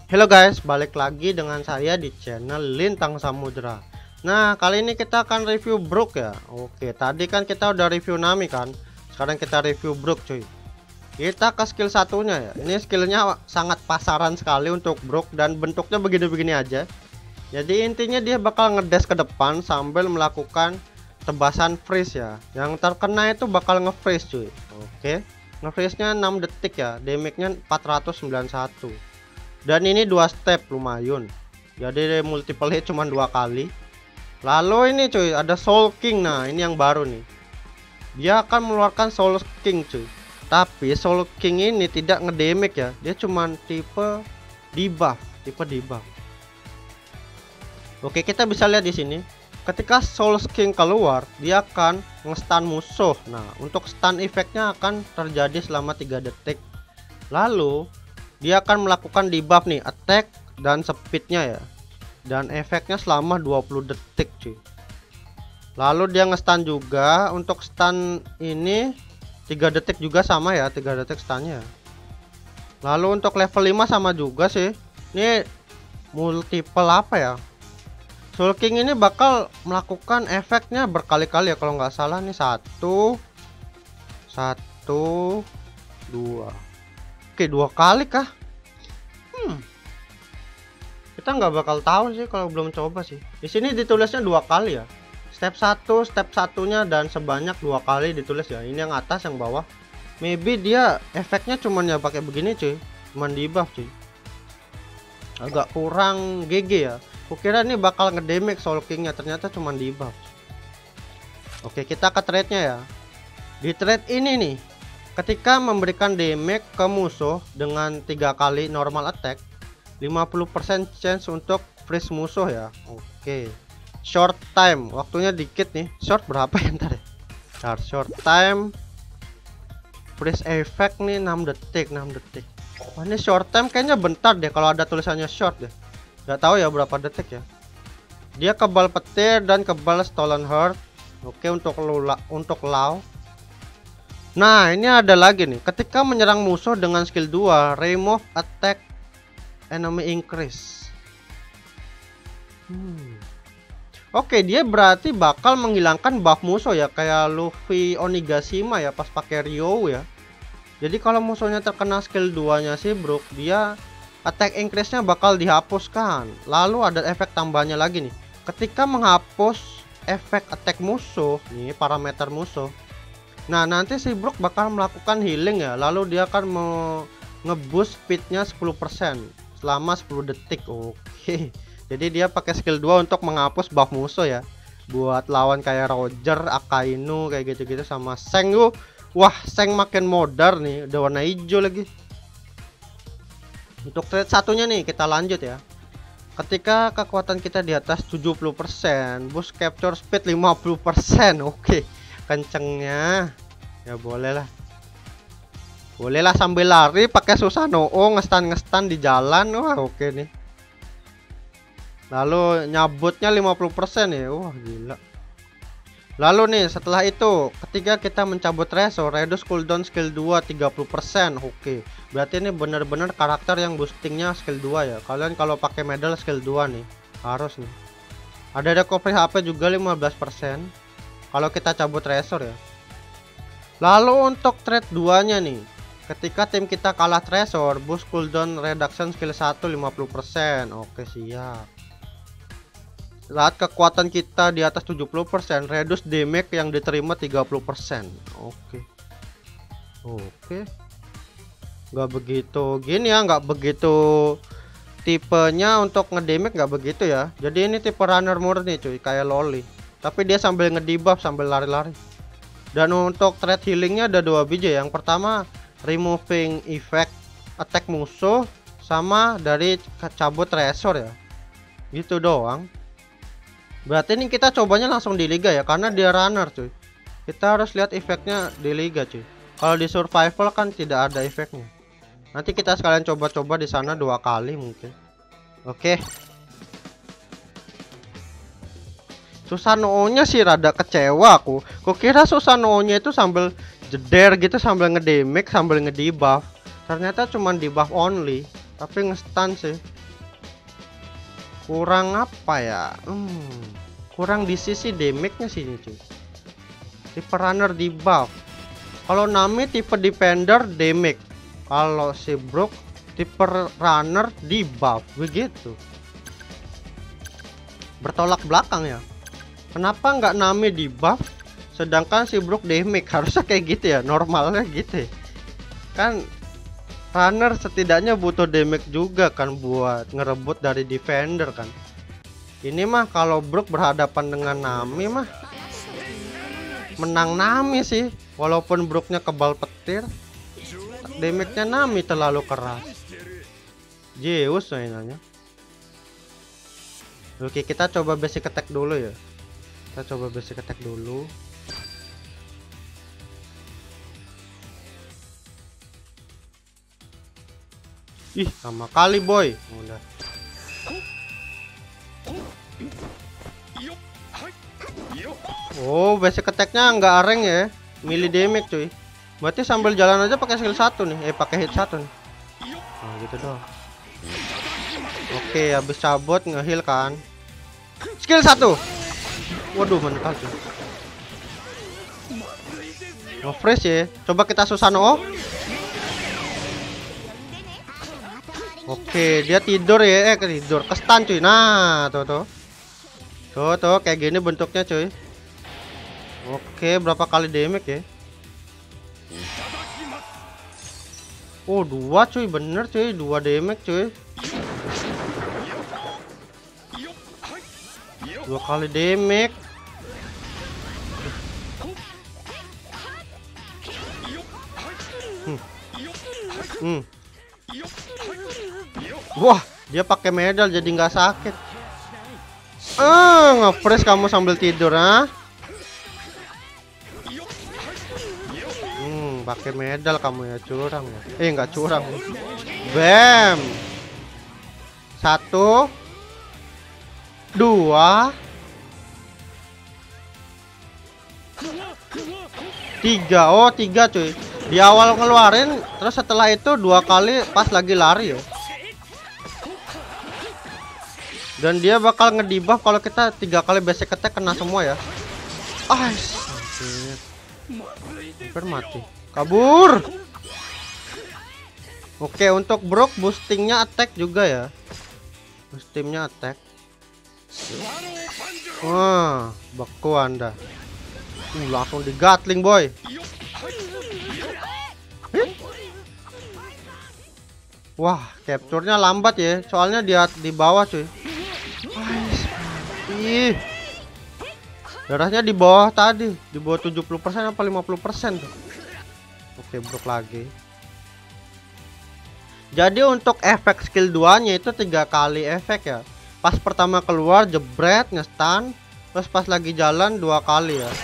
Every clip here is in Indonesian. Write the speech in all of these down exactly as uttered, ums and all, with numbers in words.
Halo guys, balik lagi dengan saya di channel Lintang Samudra. Nah, kali ini kita akan review Brook ya. Oke, tadi kan kita udah review Nami kan. Sekarang kita review Brook cuy. Kita ke skill satunya ya. Ini skillnya sangat pasaran sekali untuk Brook dan bentuknya begini-begini aja. Jadi intinya dia bakal ngedes ke depan sambil melakukan tebasan freeze ya. Yang terkena itu bakal nge-freeze cuy. Oke. Nge-freeze-nya enam detik ya. Damage-nya empat ratus sembilan puluh satu. Dan ini dua step lumayan. Jadi multiple hit cuma dua kali. Lalu ini cuy, ada Soul King. Nah, ini yang baru nih. Dia akan mengeluarkan Soul King cuy. Tapi Soul King ini tidak ngedamage ya. Dia cuma tipe debuff, tipe debuff. Oke, kita bisa lihat di sini. Ketika Soul King keluar, dia akan nge-stun musuh. Nah, untuk stun efeknya akan terjadi selama tiga detik. Lalu dia akan melakukan debuff nih, attack dan speednya ya. Dan efeknya selama dua puluh detik cuy. Lalu dia nge-stun juga. Untuk stun ini tiga detik juga sama ya, tiga detik stunnya. Lalu untuk level lima sama juga sih. Ini multiple apa ya? Soul King ini bakal melakukan efeknya berkali-kali ya kalau nggak salah nih. Satu Satu Dua. Oke, dua kali kah? Hmm. Kita nggak bakal tahu sih kalau belum coba sih. Di sini ditulisnya dua kali ya. Step satu, step satunya dan sebanyak dua kali ditulis ya. Ini yang atas, yang bawah. Maybe dia efeknya cuman ya pakai begini cuy. Cuman di buff cuy. Agak kurang G G ya. Kukira ini bakal ngedamage Soul King-nya, ternyata cuman di buff. Oke, kita ke trade-nya ya. Di trade ini nih, ketika memberikan damage ke musuh dengan tiga kali normal attack, lima puluh persen chance untuk freeze musuh ya. Oke. Short time, waktunya dikit nih. Short berapa ya ntar ya? Ntar, short time freeze effect nih enam detik, enam detik. Wah, ini short time kayaknya bentar deh kalau ada tulisannya short deh. Gak tahu ya berapa detik ya. Dia kebal petir dan kebal stolen heart. Oke, untuk lula, untuk law. Nah, ini ada lagi nih. Ketika menyerang musuh dengan skill dua, remove attack enemy increase. Hmm. Oke, dia berarti bakal menghilangkan buff musuh ya, kayak Luffy Onigashima ya pas pakai Ryo ya. Jadi kalau musuhnya terkena skill dua-nya sih Brook, dia attack increase-nya bakal dihapuskan. Lalu ada efek tambahnya lagi nih. Ketika menghapus efek attack musuh, nih parameter musuh. Nah, nanti si Brook bakal melakukan healing ya. Lalu dia akan mau ngeboost speednya sepuluh persen selama sepuluh detik. Oke. Jadi dia pakai skill dua untuk menghapus buff musuh ya. Buat lawan kayak Roger, Akainu kayak gitu-gitu sama Seng. Uh, wah, Seng makin modern nih, udah warna hijau lagi. Untuk trade satunya nih kita lanjut ya. Ketika kekuatan kita di atas tujuh puluh persen, boost capture speed lima puluh persen. Oke. Kencengnya ya boleh lah, boleh lah sambil lari pakai Susanoo ngestan ngestan di jalan. Wah, oke nih. Lalu nyabutnya lima puluh persen ya. Wah, gila. Lalu nih setelah itu ketika kita mencabut Treasure, reduce cooldown skill dua tiga puluh persen. Oke, berarti ini bener-bener karakter yang boostingnya skill dua ya. Kalian kalau pakai medal skill dua nih harus nih. Ada recovery H P juga lima belas persen kalau kita cabut Treasure ya. Lalu untuk trade dua nya nih, ketika tim kita kalah Treasure, boost cooldown reduction skill satu lima puluh persen. Oke, siap. Saat kekuatan kita di atas tujuh puluh persen, reduce damage yang diterima tiga puluh persen. Oke. Oke. Nggak begitu gini ya, nggak begitu tipenya untuk ngedamage, nggak begitu ya. Jadi ini tipe runner murni cuy, kayak Loli. Tapi dia sambil ngedebuff sambil lari-lari. Dan untuk threat healingnya ada dua biji. Yang pertama removing effect attack musuh, sama dari cabut treasure ya. Gitu doang. Berarti ini kita cobanya langsung di liga ya, karena dia runner cuy. Kita harus lihat efeknya di liga cuy. Kalau di survival kan tidak ada efeknya. Nanti kita sekalian coba-coba di sana dua kali mungkin. Oke. Susanoo-nya sih rada kecewa aku. Kukira Susanoo-nya itu sambil jeder gitu, sambil ngedamage, sambil ngedebuff. Ternyata cuma debuff only, tapi nge-stun sih. Kurang apa ya? Hmm, kurang di sisi damage-nya sini cuy. Tipe runner di buff. Kalau Nami tipe defender damage. Kalau si Brook tipe runner di buff. Begitu. Bertolak belakang ya. Kenapa nggak Nami di buff sedangkan si Brook damage? Harusnya kayak gitu ya, normalnya gitu ya. Kan runner setidaknya butuh damage juga kan buat ngerebut dari defender kan. Ini mah kalau Brook berhadapan dengan Nami mah menang Nami sih. Walaupun Brooknya kebal petir, damage-nya Nami terlalu keras. Zeus mainannya. Oke, kita coba basic attack dulu ya. Kita coba basic attack dulu. Ih, sama kali boy. Udah. Oh, basic attack-nya nggak areng ya. Melee damage cuy. Berarti sambil jalan aja pakai skill satu nih. Eh, pakai hit satu nih. Nah, gitu doang. Oke, habis cabut ngeheal kan. Skill satu. Waduh, mental cuy. Nge-freeze ya. Coba kita Susanoo. Oke, dia tidur ya. Eh, tidur. Kestan cuy. Nah, tuh tuh. Tuh tuh kayak gini bentuknya cuy. Oke, berapa kali damage ya? Oh, dua cuy, bener cuy, dua damage cuy. Dua kali damage. Hmm. Hmm. Wah, dia pakai medal jadi nggak sakit. Ah, nge-freeze kamu sambil tidur, ah? Hmm, pakai medal kamu ya, curang ya. Eh, nggak curang. Bam. Satu, dua, tiga. Oh, tiga cuy. Di awal ngeluarin, terus setelah itu dua kali pas lagi lari ya. Dan dia bakal ngedebuff kalau kita tiga kali basic attack kena semua ya. Ah, hampir mati. Kabur. Oke, untuk Brook boostingnya attack juga ya. Boostingnya attack. Wah, beku Anda. Uh, langsung digatling boy. Wah, capture-nya lambat ya. Soalnya dia di bawah cuy. Ih, darahnya di bawah tadi, di bawah tujuh puluh persen apa lima puluh persen tuh. Oke, Brook lagi. Jadi untuk efek skill dua nya itu tiga kali efek ya. Pas pertama keluar jebret nge-stun, terus pas lagi jalan dua kali ya.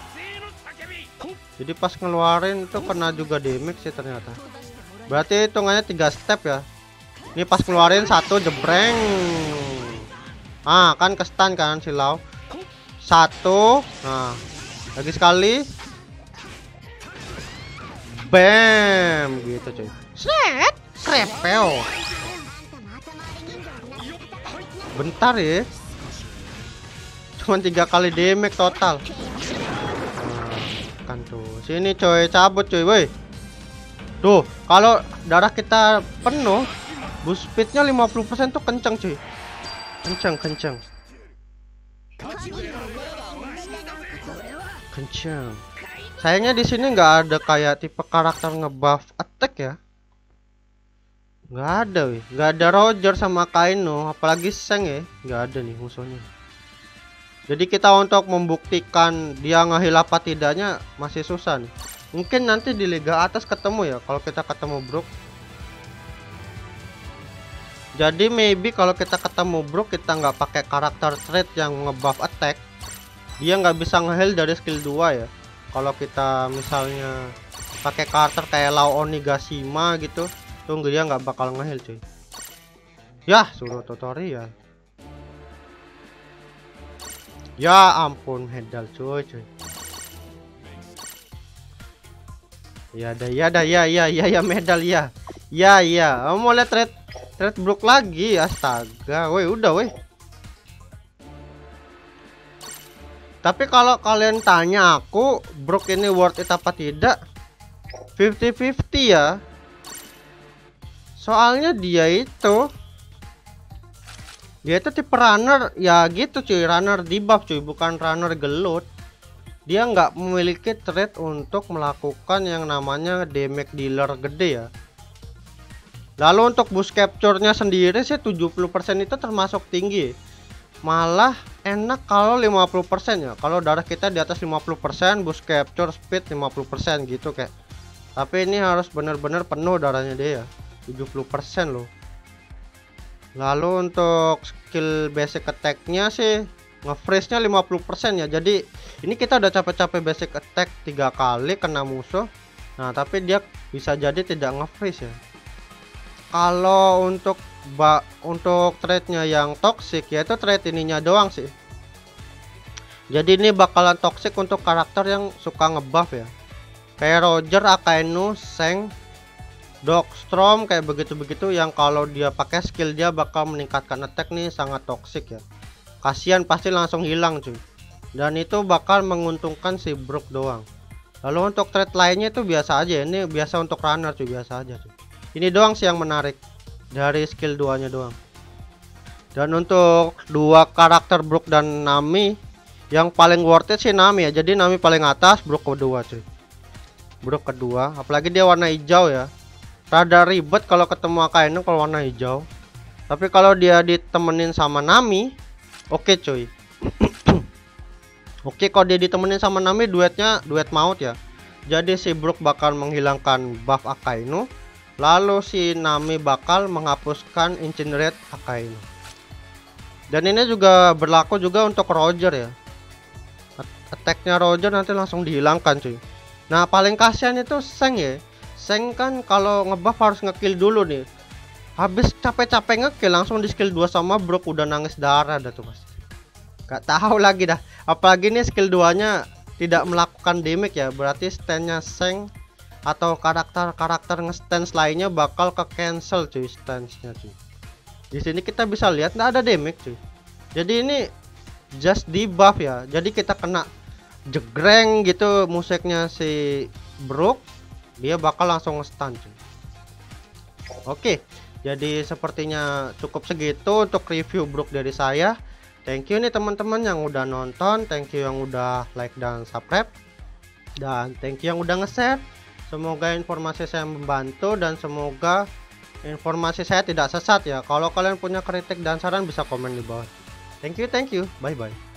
Jadi pas ngeluarin itu kena juga damage sih ternyata. Berarti hitungannya tiga step ya. Ini pas keluarin satu jebreng. Ah, kan ke stun kan silau. Satu. Nah, lagi sekali. Bam, gitu cuy. Set, krepel. Bentar ya. Cuman tiga kali damage total. Nah, kan tuh. Sini coy, cabut cuy, woi. Tuh, kalau darah kita penuh, boost speednya lima puluh persen tuh kenceng cuy. Kencang, kencang. Kencang. Sayangnya di sini nggak ada kayak tipe karakter ngebuff attack ya. Nggak ada, wih. Nggak ada Roger sama Kaino, apalagi Seng ya. Nggak ada nih musuhnya. Jadi kita untuk membuktikan dia nge-heal apa tidaknya masih susah nih. Mungkin nanti di liga atas ketemu ya kalau kita ketemu Brook. Jadi maybe kalau kita ketemu Brook kita nggak pakai karakter trait yang ngebuff attack, dia nggak bisa nge-heal dari skill dua ya. Kalau kita misalnya pakai karakter kayak Lao Onigashima gitu, tunggu dia nggak bakal nge-heal cuy. Yah, suruh tutorial. Ya ampun, medal cuy cuy. Ya ada, ya ada, ya ya ya ya medal ya. Ya ya, mau lihat trait Trade Brook lagi, astaga, woi udah woi. Tapi kalau kalian tanya aku, Brook ini worth it apa tidak? fifty fifty ya. Soalnya dia itu Dia itu tipe runner ya gitu cuy, runner debuff cuy, bukan runner gelut. Dia nggak memiliki trait untuk melakukan yang namanya damage dealer gede ya. Lalu untuk boost capture-nya sendiri sih tujuh puluh persen itu termasuk tinggi. Malah enak kalau lima puluh persen ya. Kalau darah kita di atas lima puluh persen, boost capture speed lima puluh persen gitu kayak. Tapi ini harus benar-benar penuh darahnya dia ya. tujuh puluh persen loh. Lalu untuk skill basic attack-nya sih nge-freeze-nya lima puluh persen ya. Jadi ini kita udah capek-capek basic attack tiga kali kena musuh. Nah, tapi dia bisa jadi tidak nge-freeze ya. Kalau untuk ba untuk trade-nya yang toxic yaitu trade ininya doang sih. Jadi ini bakalan toxic untuk karakter yang suka ngebuff ya. Kayak Roger, Akainu, Shang, Darkstrom kayak begitu-begitu yang kalau dia pakai skill dia bakal meningkatkan attack nih, sangat toxic ya. Kasihan pasti langsung hilang cuy. Dan itu bakal menguntungkan si Brook doang. Lalu untuk trade lainnya itu biasa aja. Ini biasa untuk runner cuy, biasa aja cuy. Ini doang sih yang menarik dari skill duanya doang. Dan untuk dua karakter Brook dan Nami yang paling worth it sih Nami ya. Jadi Nami paling atas, Brook kedua cuy. Brook kedua, apalagi dia warna hijau ya. Rada ribet kalau ketemu Akainu kalau warna hijau. Tapi kalau dia ditemenin sama Nami, oke okay, cuy. Oke, okay, kalau dia ditemenin sama Nami duetnya duet maut ya. Jadi si Brook bakal menghilangkan buff Akainu, lalu si Nami bakal menghapuskan incinerate Akainu. Dan ini juga berlaku juga untuk Roger ya. Attacknya Roger nanti langsung dihilangkan cuy. Nah, paling kasihan itu Shang ya. Shang kan kalau ngebuff harus ngekill dulu nih. Habis capek-capek ngekill langsung di skill dua sama Brook udah nangis darah dah tuh mas. Gak tahu lagi dah. Apalagi nih skill dua-nya tidak melakukan damage ya. Berarti stand-nya Shang atau karakter-karakter nge-stance lainnya bakal ke cancel cuy stance-nya cuy. Di sini kita bisa lihat nggak ada damage cuy. Jadi ini just debuff ya. Jadi kita kena jegreng gitu musiknya si Brook, dia bakal langsung nge-stun cuy. Oke, jadi sepertinya cukup segitu untuk review Brook dari saya. Thank you nih teman-teman yang udah nonton, thank you yang udah like dan subscribe, dan thank you yang udah nge-share. Semoga informasi saya membantu dan semoga informasi saya tidak sesat ya. Kalau kalian punya kritik dan saran bisa komen di bawah. Thank you, thank you, bye bye.